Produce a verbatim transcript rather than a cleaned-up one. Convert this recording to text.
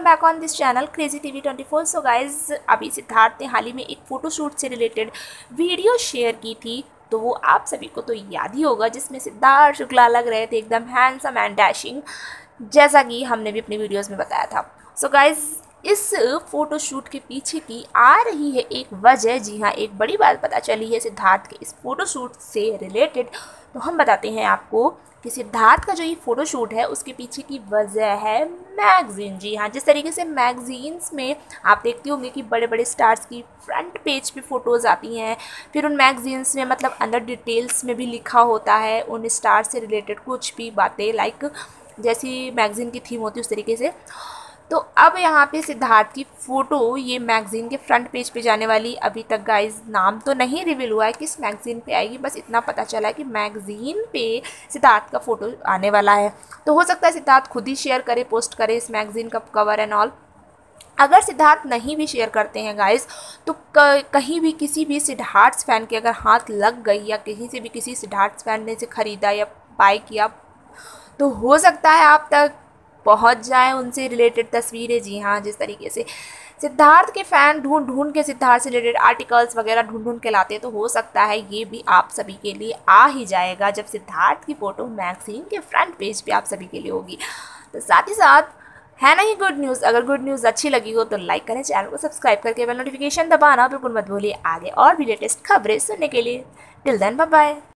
Back on this channel crazy TV twenty four. So guys, अभी सिद्धार्थ ने हाल ही में एक फ़ोटोशूट से रिलेटेड वीडियो शेयर की थी, तो वो आप सभी को तो याद ही होगा, जिसमें सिद्धार्थ शुक्ला लग रहे थे एकदम हैंडसम एंड डैशिंग, जैसा कि हमने भी अपनी वीडियोस में बताया था। सो गाइज, इस फ़ोटोशूट के पीछे की आ रही है एक वजह। जी हाँ, एक बड़ी बात पता चली है सिद्धार्थ के इस फ़ोटोशूट से रिलेटेड। तो हम बताते हैं आपको कि सिद्धार्थ का जो ये फ़ोटोशूट है उसके पीछे की वजह है मैगज़ीन। जी हाँ, जिस तरीके से मैगज़ीन्स में आप देखते होंगे कि बड़े बड़े स्टार्स की फ्रंट पेज पे फ़ोटोज़ आती हैं, फिर उन मैगज़ीन्स में मतलब अंदर डिटेल्स में भी लिखा होता है उन स्टार से रिलेटेड कुछ भी बातें, लाइक जैसी मैगज़ीन की थीम होती है उस तरीके से। तो अब यहाँ पे सिद्धार्थ की फ़ोटो ये मैगज़ीन के फ्रंट पेज पे जाने वाली। अभी तक गाइस नाम तो नहीं रिवील हुआ है किस मैगज़ीन पे आएगी, बस इतना पता चला है कि मैगज़ीन पे सिद्धार्थ का फ़ोटो आने वाला है। तो हो सकता है सिद्धार्थ खुद ही शेयर करे, पोस्ट करे इस मैगज़ीन का कवर एंड ऑल। अगर सिद्धार्थ नहीं भी शेयर करते हैं गाइस, तो कहीं भी किसी भी सिद्धार्थ फैन के अगर हाथ लग गई या कहीं से भी किसी सिद्धार्थ फैन ने इसे ख़रीदा या बाय किया, तो हो सकता है आप तक पहुंच जाए उनसे रिलेटेड तस्वीरें। जी हाँ, जिस तरीके से सिद्धार्थ के फ़ैन ढूंढ ढूंढ के सिद्धार्थ से रिलेटेड आर्टिकल्स वगैरह ढूंढ ढूंढ के लाते, तो हो सकता है ये भी आप सभी के लिए आ ही जाएगा जब सिद्धार्थ की फ़ोटो मैगज़ीन के फ्रंट पेज पे आप सभी के लिए होगी। तो साथ ही साथ है ना ये गुड न्यूज़। अगर गुड न्यूज़ अच्छी लगी हो तो लाइक करें, चैनल को सब्सक्राइब करके बेल नोटिफिकेशन दबाना बिल्कुल मत भूलिए आगे और भी लेटेस्ट खबरें सुनने के लिए। Till then, bye bye.